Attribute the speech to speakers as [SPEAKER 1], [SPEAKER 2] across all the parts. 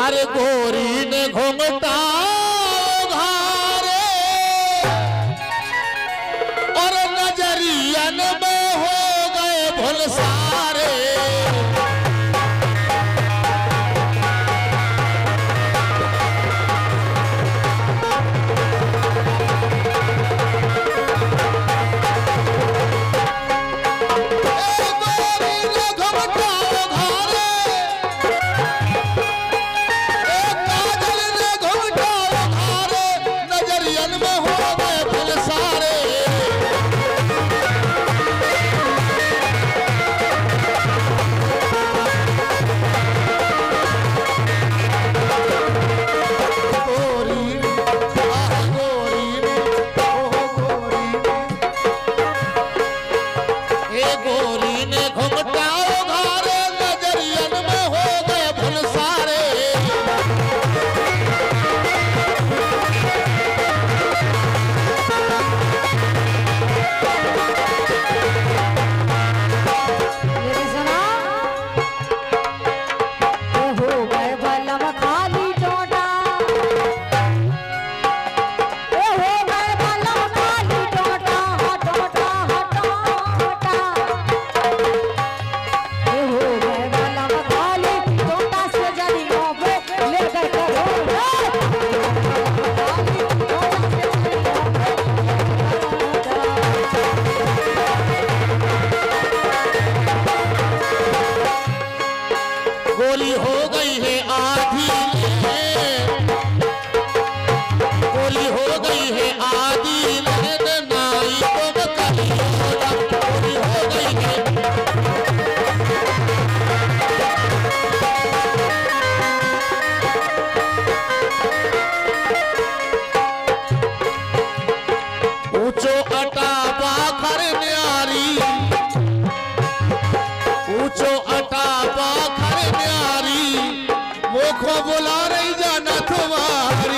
[SPEAKER 1] अरे गोरी ने घूमता घारे और नजरियन में हो गए भूल सारे। गोली हो गई है आधी गोली हो गई है आधी नाई को कहीं गोली हो गई है। ऊंचो अटा बाखर न्यारी ऊंचो अटा बाखर न्यारी मुखो बुला रही जाना तुम्हारी।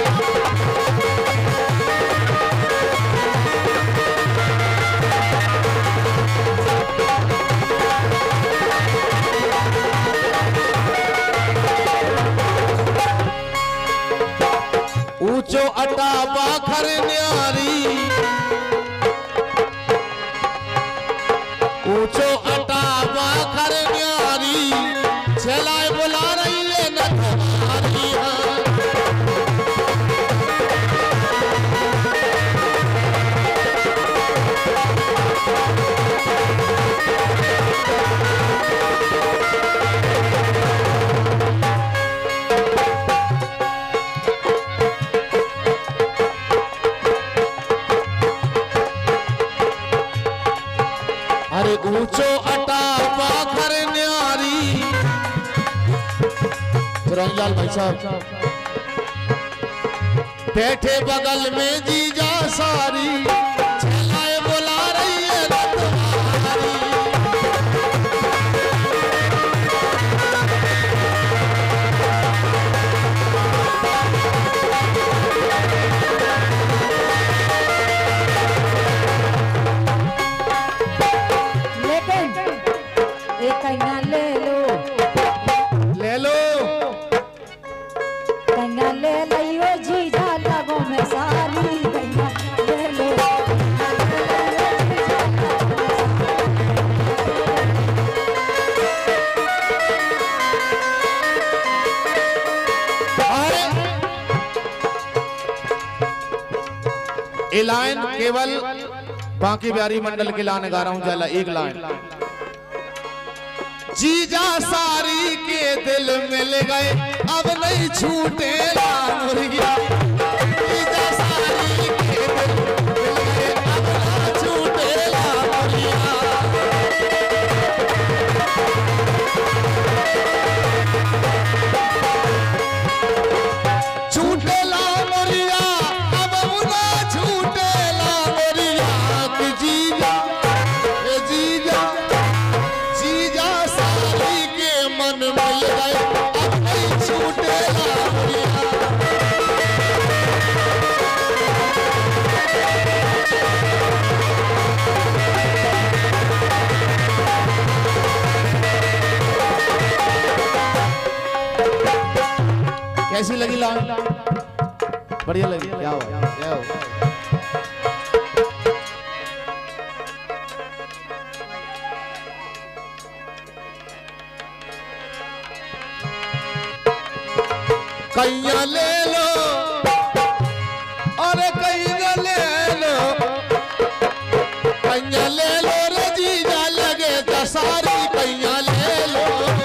[SPEAKER 1] ऊंचो अटा बाखर न्यारी ऊंचो अटा बाखर न्यारी छलाए बुला रही है न तुम्हारी। अरे ऊंचो अटा बाखर न्यारी रंगलाल भाई साहब बैठे बगल में जीजा सारी छलाए बुला रही है न तुम्हारी।
[SPEAKER 2] कन्या ले लो कन्या ले लियो जीजा लगो में सारी कन्या ले लो।
[SPEAKER 1] ये लाइन केवल बांकी बिहारी मंडल के लाने गा रहा हूं। जला एक लाइन जीजा सारी के दिल मिल गए अब नहीं छूटेगा मुर्गिया। जीजा सारी के दिल मिल गए अब ना छूटेगा मुर्गिया। छूटेला मुर्गिया अब ना छूटेला मुर्गिया कि जीजा जीजा जीजा सारी के मन मिल गए अब नहीं छूटेगा मुर्गिया। कैसी लगी लाइन? बढ़िया लगी, क्या हुआ? क्या हुआ? कैया ले लो और कैया ले लो, कैया ले लो रे जीजा लगे दसारी, कैया ले लो।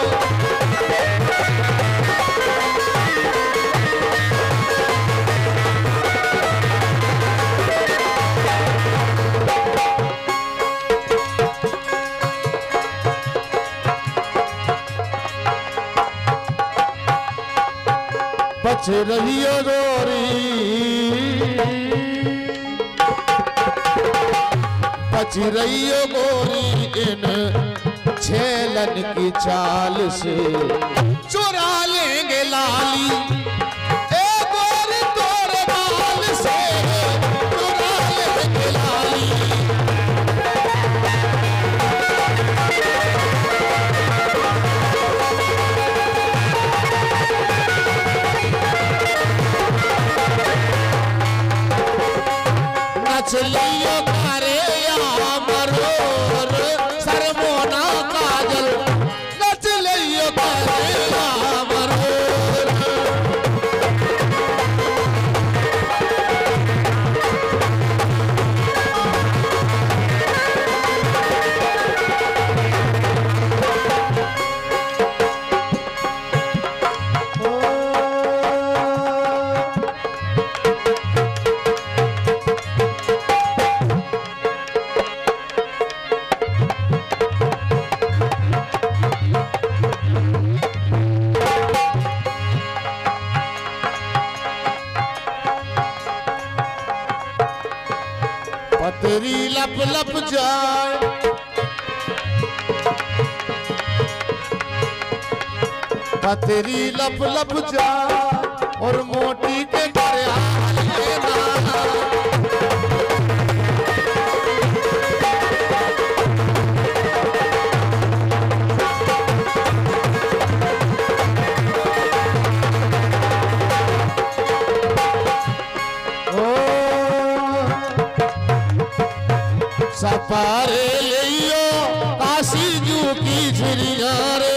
[SPEAKER 1] बच रही हो गोरी, बच रही हो गोरी इन छेलन की चाल से, चुरा लेंगे लाली ए गोरी तोरे बाल से, चुरा लेंगे लाली। नचलियो करे या मरोर सरमोना काजल, नचलियो करे या मरोर। पतरी लप लप जाए, पतरी लप लप जाए और मोटी के घर आए नाना। सपारे लियो काशी जू की झिरिया रे,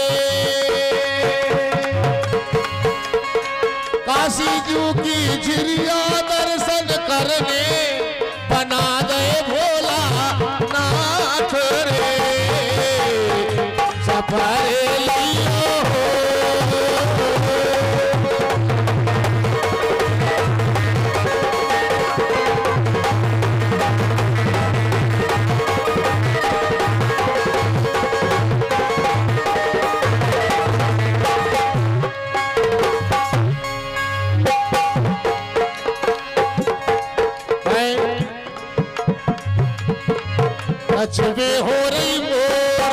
[SPEAKER 1] काशी जू की झिरिया दर्शन करने बना दे भोला नाथ रे। सपारे लियो नचबे हो रही मोर,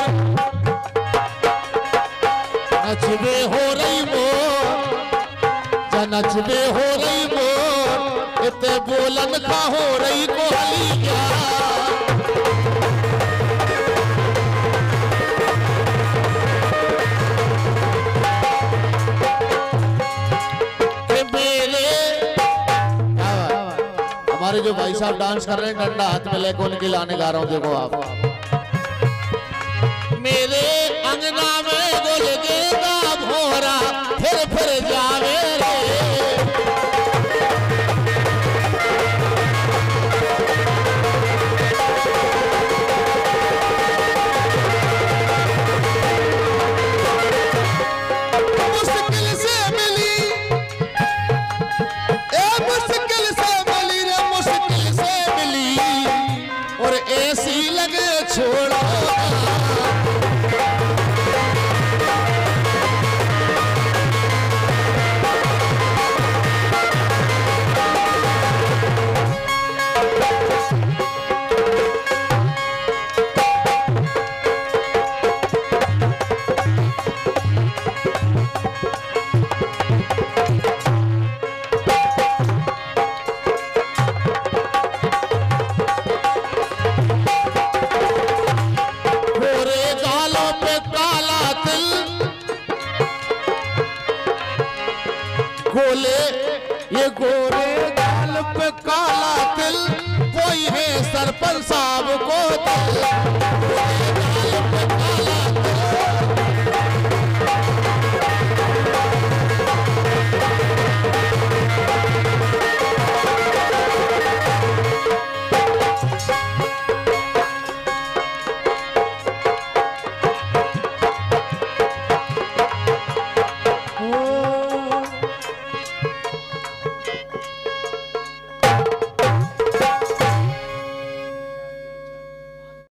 [SPEAKER 1] नचबे हो रही मोर, नचबे हो रही मोर, इतने बोलन का हो रही कोहली क्या। हमारे जो भाई साहब डांस कर रहे हैं डंडा हाथ में लेकर उनके लाने गा रहा हूँ, देखो आप। मेरे अंगना में गुल गेंदा भोरा फिर जावे रे, मुश्किल से मिली मुश्किल से मिली रे, मुश्किल से मिली और ऐसी लगे छोड़ा। खोले ये गोरे गाल पे काला तिल, कोई है सरपंच साहब को दिल।